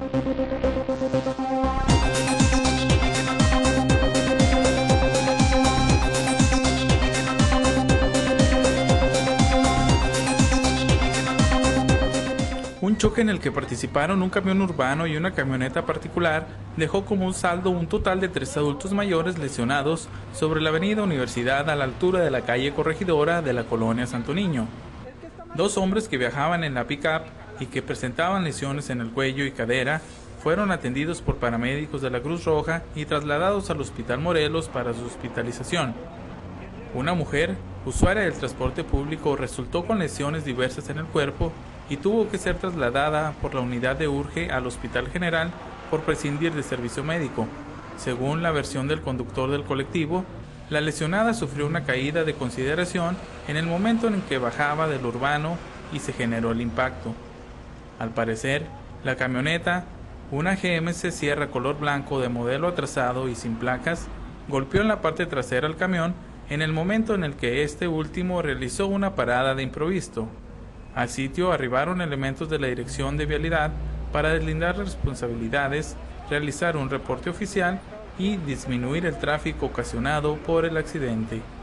Un choque en el que participaron un camión urbano y una camioneta particular dejó como un saldo un total de 3 adultos mayores lesionados sobre la avenida Universidad a la altura de la calle Corregidora de la colonia Santo Niño. 2 hombres que viajaban en la pick-up y que presentaban lesiones en el cuello y cadera fueron atendidos por paramédicos de la Cruz Roja y trasladados al Hospital Morelos para su hospitalización. Una mujer, usuaria del transporte público, resultó con lesiones diversas en el cuerpo y tuvo que ser trasladada por la unidad de urge al Hospital General por prescindir de servicio médico. Según la versión del conductor del colectivo, la lesionada sufrió una caída de consideración en el momento en que bajaba del urbano y se generó el impacto. Al parecer, la camioneta, una GMC Sierra color blanco de modelo atrasado y sin placas, golpeó en la parte trasera al camión en el momento en el que este último realizó una parada de improviso. Al sitio arribaron elementos de la Dirección de Vialidad para deslindar responsabilidades, realizar un reporte oficial y disminuir el tráfico ocasionado por el accidente.